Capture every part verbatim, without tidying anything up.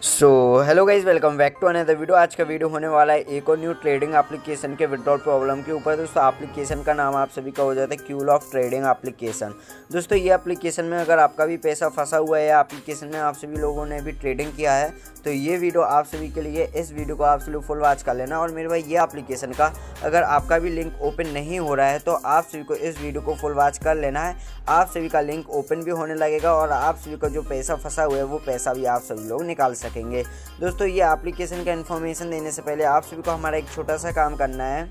So hello guys, welcome back to another video. आज का video होने वाला है एक और न्यू ट्रेडिंग एप्लीकेशन के विड्रॉल प्रॉब्लम के ऊपर। दोस्तों एप्लीकेशन का नाम आप सभी का हो जाता है क्यूल ऑफ ट्रेडिंग एप्लीकेशन। दोस्तों ये एप्लीकेशन में अगर आपका भी पैसा फंसा हुआ है या एप्लीकेशन में आप सभी लोगों ने भी ट्रेडिंग किया है तो ये वीडियो आप सभी के लिए, इस वीडियो को आप सभी फुल वॉच कर लेना। और मेरे भाई ये एप्लीकेशन का अगर आपका भी लिंक ओपन नहीं हो रहा है तो आप सभी को इस वीडियो को फुल वॉच कर लेना है। आप सभी का लिंक ओपन भी होने लगेगा और आप सभी का जो पैसा फंसा हुआ है वो पैसा भी आप सभी लोग निकाल सकेंगे। दोस्तों ये एप्लीकेशन का इन्फॉर्मेशन देने से पहले आप सभी को हमारा एक छोटा सा काम करना है।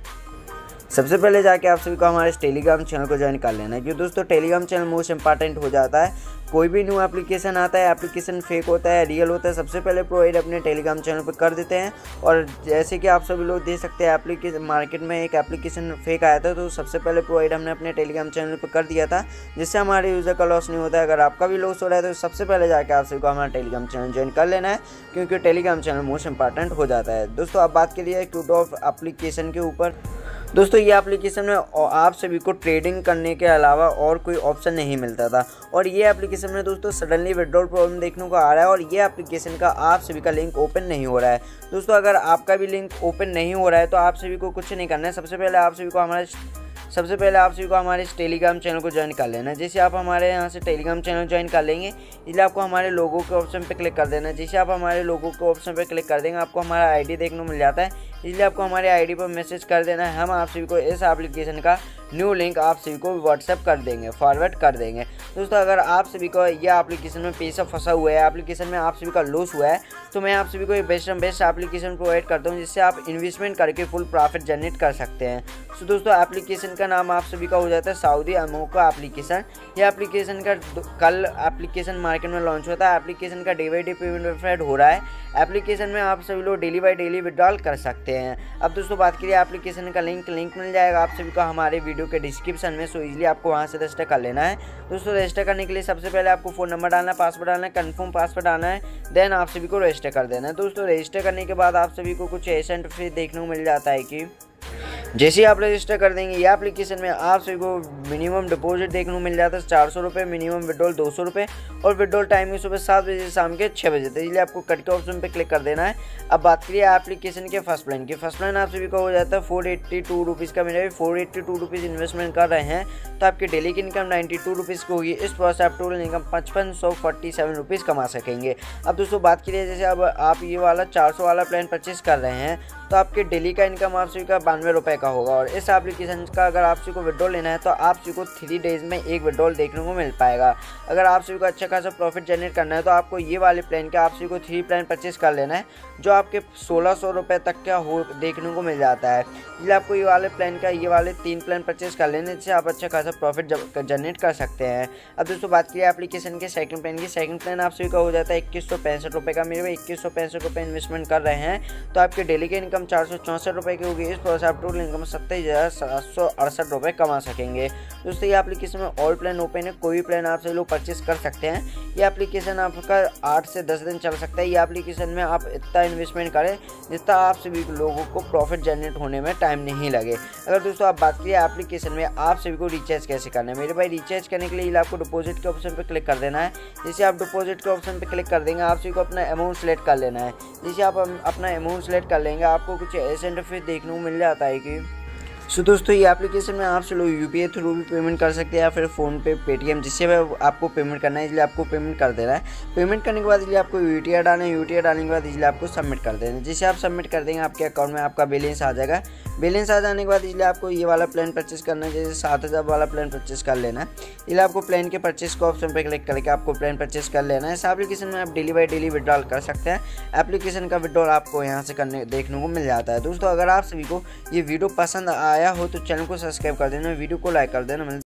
सबसे पहले जाके आप सभी को हमारे टेलीग्राम चैनल को ज्वाइन कर लेना है, क्योंकि दोस्तों टेलीग्राम चैनल मोस्ट इंपॉर्टेंट हो जाता है। कोई भी न्यू एप्लीकेशन आता है, एप्लीकेशन फेक होता है रियल होता है, सबसे पहले प्रोवाइड अपने टेलीग्राम चैनल पर कर देते हैं। और जैसे कि आप सभी लोग देख सकते हैं एप्लीकेशन मार्केट में एक एप्लीकेशन फेक आया था तो सबसे पहले प्रोवाइड हमने अपने टेलीग्राम चैनल पर कर दिया था, जिससे हमारे यूज़र का लॉस नहीं होता है। अगर आपका भी लॉस हो रहा है तो सबसे पहले जाकर आप सभी को हमारा टेलीग्राम चैनल ज्वाइन कर लेना है, क्योंकि टेलीग्राम चैनल मोस्ट इंपॉर्टेंट हो जाता है। दोस्तों आप बात करिए क्यूट ऑफ एप्लीकेशन के ऊपर। दोस्तों ये एप्लीकेशन में आप सभी को ट्रेडिंग करने के अलावा और कोई ऑप्शन नहीं मिलता था, और ये एप्लीकेशन में दोस्तों सडनली विड्रॉल प्रॉब्लम देखने को आ रहा है और ये एप्लीकेशन का आप सभी का लिंक ओपन नहीं हो रहा है। दोस्तों अगर आपका भी लिंक ओपन नहीं हो रहा है तो आप सभी को कुछ नहीं करना है। सबसे पहले आप सभी को हमारे सबसे पहले आप सभी को हमारे इस टेलीग्राम चैनल को ज्वाइन कर लेना है। जैसे आप हमारे यहाँ से टेलीग्राम चैनल ज्वाइन कर लेंगे, इसलिए आपको हमारे लोगों के ऑप्शन पे क्लिक कर देना है। जैसे आप हमारे लोगों के ऑप्शन पे क्लिक कर देंगे आपको हमारा आईडी देखने को मिल जाता है, इसलिए आपको हमारे आईडी पर मैसेज कर देना है। हम आप सभी को इस एप्लीकेशन का न्यू लिंक आप सभी को व्हाट्सएप कर देंगे, फॉरवर्ड कर देंगे। दोस्तों अगर आप सभी को यह एप्लीकेशन में पैसा फंसा हुआ है, एप्लीकेशन में आप सभी का लॉस हुआ है, तो मैं आप सभी को एक बेस्ट बेस्ट एप्लीकेशन प्रोवाइड करता हूं, जिससे आप इन्वेस्टमेंट करके फुल प्रॉफिट जनरेट कर सकते हैं। तो दोस्तों एप्लीकेशन का नाम आप सभी का हो जाता है सऊदी अमोको एप्लीकेशन। यह एप्लीकेशन का कल एप्लीकेशन मार्केट में लॉन्च होता है। एप्लीकेशन का day by day payment verified हो रहा है। एप्लीकेशन में आप सभी लोग डेली बाई डेली विड्रॉल कर सकते हैं। अब दोस्तों बात करिए एप्लीकेशन का लिंक लिंक मिल जाएगा आप सभी को हमारे वीडियो के डिस्क्रिप्शन में, सो इजीली आपको वहां से रजिस्टर कर लेना है। दोस्तों रजिस्टर करने के लिए सबसे पहले आपको फ़ोन नंबर डालना है, पासवर्ड डालना है, कन्फर्म पासवर्ड डालना है, देन आप सभी को रजिस्टर कर देना है। दोस्तों रजिस्टर करने के बाद आप सभी को कुछ ऐसा इंटरफेस देखने को मिल जाता है कि जैसे ही आप रजिस्टर कर देंगे ये एप्लीकेशन में आप सभी को मिनिमम डिपॉजिट देखने को मिल जाता है चार सौ रुपये, मिनिमम विड्रॉल दो सौ रुपये, और विड्रॉल टाइमिंग सुबह सात बजे से शाम के छः बजे तक। इसलिए आपको कट के ऑप्शन पे क्लिक कर देना है। अब बात करिए एप्लीकेशन के फर्स्ट प्लान की। फर्स्ट प्लान आप सभी को हो जाता है फोर एट्टी टू रुपीज़ का। मेरे four eighty two rupees investment कर रहे हैं तो आपकी डेली की इनकम नाइन्टी टू रुपीज़ की होगी। इस प्रोसेस आप टोटल इनकम पचपन सौ फोर्टी सेवन रुपीज़ कमा सकेंगे। अब दोस्तों बात करिए जैसे अब आप ये वाला चार सौ वाला प्लान परचेस कर रहे हैं तो आपके डेली का इनकम आप सभी का बानवे रुपये का होगा, और इस एप्लीकेशन का अगर आप सभी को विड्रॉल लेना है तो आप सभी को थ्री डेज में एक विड्रॉल देखने को मिल पाएगा। अगर आप सभी को अच्छा खासा प्रॉफिट जनरेट करना है तो आपको ये वाले प्लान के आप सभी को थ्री प्लान परचेस कर लेना है, जो आपके सोलह सौ रुपये तक का हो देखने को मिल जाता है। इसलिए आपको ये वाले प्लान का ये वाले तीन प्लान परचेस कर लेने से आप अच्छा खासा प्रॉफिट जनरेट कर सकते हैं। अब दोस्तों बात करिए एप्लीकेशन के सेकंड प्लान की। सेकंड प्लान आप सभी का हो जाता है इक्कीस सौ पैंसठ रुपये का। मेरे भाई इक्कीस सौ पैंसठ रुपये इन्वेस्टमेंट कर रहे हैं तो आपके डेली की इनकम चार सौ चौंसठ रुपये की होगी। इस प्रोसेस आप टोटल इनकम सत्ताईस हज़ार सात सौ अड़सठ रुपये कमा सकेंगे। दोस्तों ये एप्लीकेशन में ऑल प्लान ओपन है, कोई भी प्लान आप सभी लोग परचेस कर सकते हैं। ये एप्लीकेशन आपका आठ से दस दिन चल सकता है। ये एप्लीकेशन में आप इतना इन्वेस्टमेंट करें जितना आप सभी लोगों को प्रॉफिट जनरेट होने में टाइम नहीं लगे। अगर दोस्तों आप बात करिए एप्लीकेशन में आप सभी को रिचार्ज कैसे करना है। मेरे भाई रिचार्ज करने के लिए आपको डिपॉजिट के ऑप्शन पर क्लिक कर देना है। जैसे आप डिपॉजिट के ऑप्शन पर क्लिक कर देंगे आप सभी को अपना अमाउंट सेलेक्ट कर लेना है। जैसे आप अपना अमाउंट सेलेक्ट कर लेंगे आपको कुछ ऐसे इंटरफेस देखने को मिल जाता है कि सो so, दोस्तों ये एप्लीकेशन में आप लोग यूपीआई थ्रू भी पेमेंट कर सकते हैं या फिर फ़ोन पे, पेटीएम, जिससे आपको पेमेंट करना है, इसलिए आपको पेमेंट कर देना है। पेमेंट करने के बाद इसलिए आपको यूटीआई डालना है। यूटीआई डालने के बाद इसलिए आपको सबमिट कर देना है। जैसे आप सबमिट कर देंगे आपके अकाउंट में आपका बैलेंस आ जाएगा। बैलेंस आ जाने के बाद इसलिए आपको ये वाला प्लान परचेस करना है। जैसे सात हज़ार वाला प्लान परचेस कर लेना है। इसलिए आपको प्लान के परचेस के ऑप्शन पर क्लिक करके आपको प्लान परचेस कर लेना है। इस एप्लीकेशन में आप डेली बाई डेली विड्रॉल कर सकते हैं। एप्लीकेशन का विड्रॉल आपको यहाँ से करने देखने को मिल जाता है। दोस्तों अगर आप सभी को ये वीडियो पसंद आया हो तो चैनल को सब्सक्राइब कर देना, वीडियो को लाइक कर देना।